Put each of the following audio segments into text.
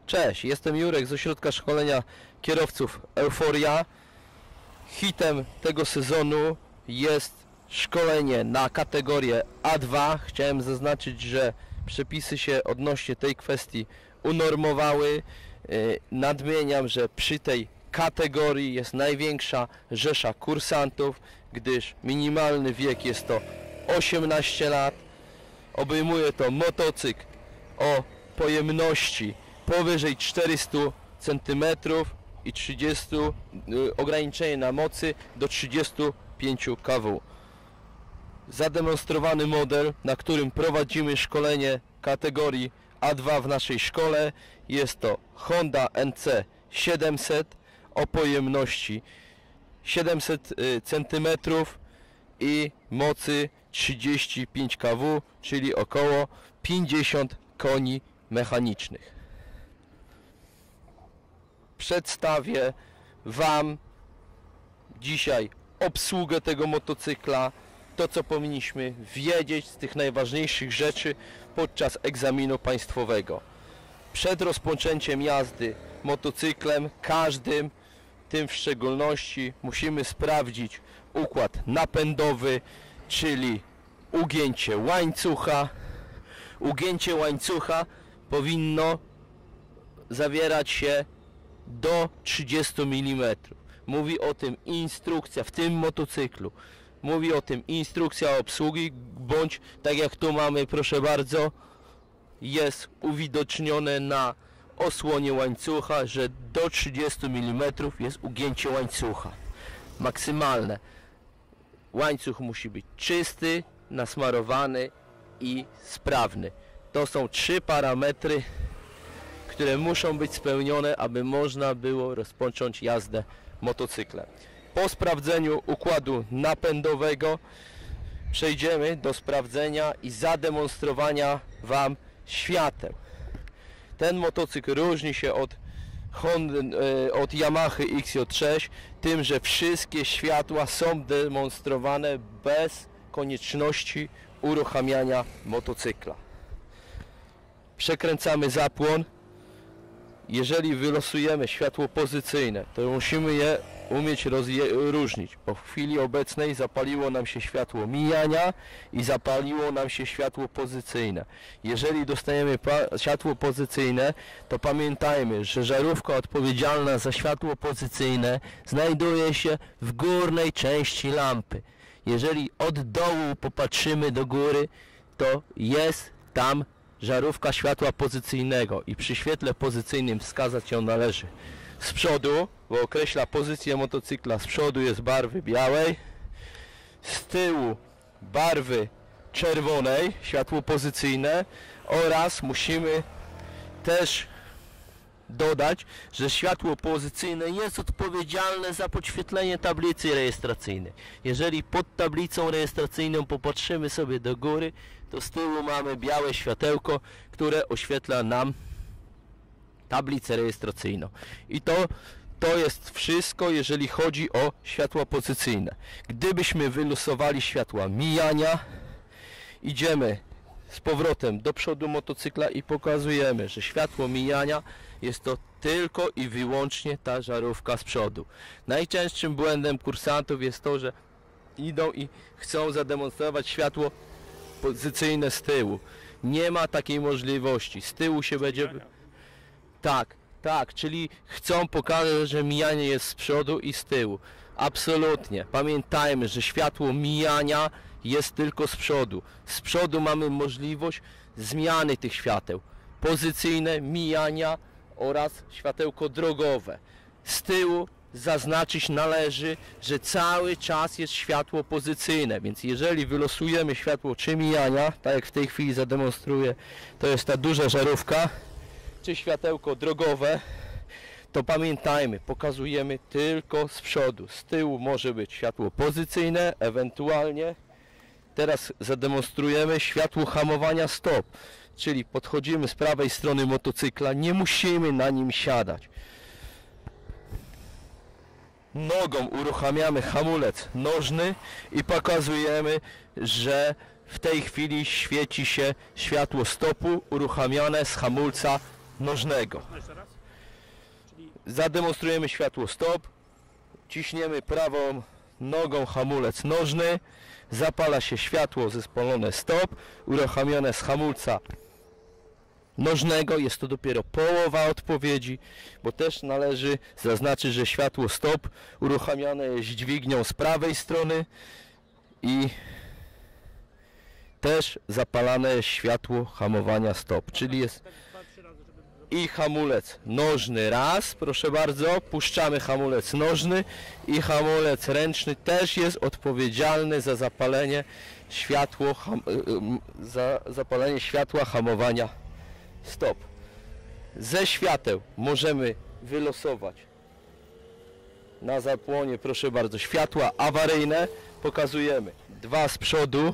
Cześć, jestem Jurek z ośrodka szkolenia kierowców Euforia. Hitem tego sezonu jest szkolenie na kategorię A2. Chciałem zaznaczyć, że przepisy się odnośnie tej kwestii unormowały. Nadmieniam, że przy tej kategorii jest największa rzesza kursantów, gdyż minimalny wiek jest to 18 lat. Obejmuje to motocykl o pojemności powyżej 400 cm i ograniczenie na mocy do 35 kW. Zademonstrowany model, na którym prowadzimy szkolenie kategorii A2 w naszej szkole, jest to Honda NC 700 o pojemności 700 cm i mocy 35 kW, czyli około 50 koni mechanicznych. Przedstawię Wam dzisiaj obsługę tego motocykla, to co powinniśmy wiedzieć z tych najważniejszych rzeczy podczas egzaminu państwowego. Przed rozpoczęciem jazdy motocyklem, każdym, tym w szczególności, musimy sprawdzić układ napędowy, czyli ugięcie łańcucha. Ugięcie łańcucha powinno zawierać się do 30 mm. Mówi o tym instrukcja w tym motocyklu. Mówi o tym instrukcja obsługi, bądź tak jak tu mamy, proszę bardzo, jest uwidocznione na osłonie łańcucha, że do 30 mm jest ugięcie łańcucha. Maksymalne. Łańcuch musi być czysty, nasmarowany i sprawny. To są 3 parametry, które muszą być spełnione, aby można było rozpocząć jazdę motocyklem. Po sprawdzeniu układu napędowego przejdziemy do sprawdzenia i zademonstrowania Wam świateł. Ten motocykl różni się od Yamaha XJ6 tym, że wszystkie światła są demonstrowane bez konieczności uruchamiania motocykla. Przekręcamy zapłon. Jeżeli wylosujemy światło pozycyjne, to musimy je umieć rozróżnić. Po chwili obecnej zapaliło nam się światło mijania i zapaliło nam się światło pozycyjne. Jeżeli dostajemy światło pozycyjne, to pamiętajmy, że żarówka odpowiedzialna za światło pozycyjne znajduje się w górnej części lampy. Jeżeli od dołu popatrzymy do góry, to jest tam żarówka światła pozycyjnego i przy świetle pozycyjnym wskazać ją należy z przodu, bo określa pozycję motocykla. Z przodu jest barwy białej, z tyłu barwy czerwonej, światło pozycyjne, oraz musimy też dodać, że światło pozycyjne jest odpowiedzialne za podświetlenie tablicy rejestracyjnej. Jeżeli pod tablicą rejestracyjną popatrzymy sobie do góry, to z tyłu mamy białe światełko, które oświetla nam tablicę rejestracyjną. I to jest wszystko, jeżeli chodzi o światła pozycyjne. Gdybyśmy wylosowali światła mijania, idziemy z powrotem do przodu motocykla i pokazujemy, że światło mijania jest to tylko i wyłącznie ta żarówka z przodu. Najczęstszym błędem kursantów jest to, że idą i chcą zademonstrować światło pozycyjne z tyłu. Nie ma takiej możliwości. Z tyłu się będzie... Tak, czyli chcą pokazać, że mijanie jest z przodu i z tyłu. Absolutnie. Pamiętajmy, że światło mijania jest tylko z przodu. Z przodu mamy możliwość zmiany tych świateł. Pozycyjne, mijania oraz światełko drogowe. Z tyłu zaznaczyć należy, że cały czas jest światło pozycyjne, więc jeżeli wylosujemy światło czy mijania, tak jak w tej chwili zademonstruję, to jest ta duża żarówka, czy światełko drogowe, to pamiętajmy, pokazujemy tylko z przodu. Z tyłu może być światło pozycyjne, ewentualnie teraz zademonstrujemy światło hamowania stop, czyli podchodzimy z prawej strony motocykla, nie musimy na nim siadać. Nogą uruchamiamy hamulec nożny i pokazujemy, że w tej chwili świeci się światło stopu uruchamiane z hamulca nożnego. No jeszcze raz. Czyli Zademonstrujemy światło stop, ciśniemy prawą nogą hamulec nożny, zapala się światło zespolone stop, uruchamiane z hamulca nożnego. Jest to dopiero połowa odpowiedzi, bo też należy zaznaczyć, że światło stop uruchamiane jest dźwignią z prawej strony i też zapalane jest światło hamowania stop, czyli jest tak 2-3 razy, żeby... i hamulec nożny raz, proszę bardzo, puszczamy hamulec nożny i hamulec ręczny też jest odpowiedzialny za zapalenie światła hamowania stop. Ze świateł możemy wylosować na zapłonie, proszę bardzo, światła awaryjne. Pokazujemy dwa z przodu,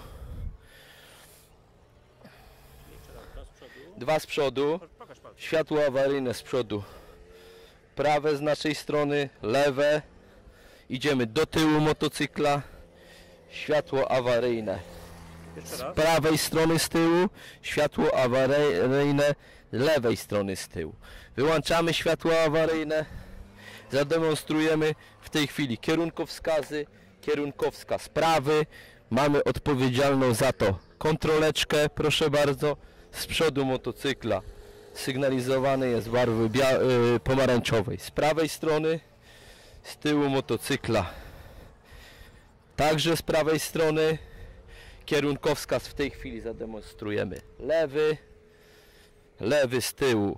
Jeszcze raz, raz z przodu. dwa z przodu. Pokaż palce. Światło awaryjne z przodu, prawe z naszej strony, lewe, idziemy do tyłu motocykla, światło awaryjne Jeszcze z raz. prawej strony z tyłu, światło awaryjne z lewej strony z tyłu. Wyłączamy światło awaryjne, zademonstrujemy w tej chwili kierunkowskazy, kierunkowskaz prawy, mamy odpowiedzialną za to kontroleczkę, proszę bardzo, z przodu motocykla sygnalizowany jest barwy pomarańczowej. Z prawej strony, z tyłu motocykla także z prawej strony. Kierunkowskaz w tej chwili zademonstrujemy lewy, lewy z tyłu,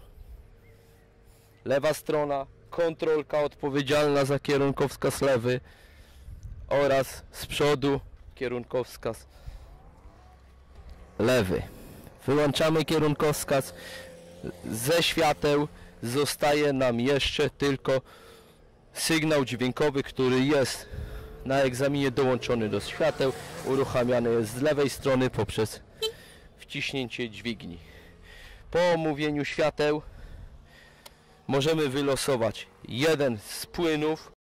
lewa strona, kontrolka odpowiedzialna za kierunkowskaz lewy oraz z przodu kierunkowskaz lewy. Wyłączamy kierunkowskaz. Ze świateł zostaje nam jeszcze tylko sygnał dźwiękowy, który jest na egzaminie dołączony do świateł. Uruchamiany jest z lewej strony poprzez wciśnięcie dźwigni. Po omówieniu świateł możemy wylosować jeden z płynów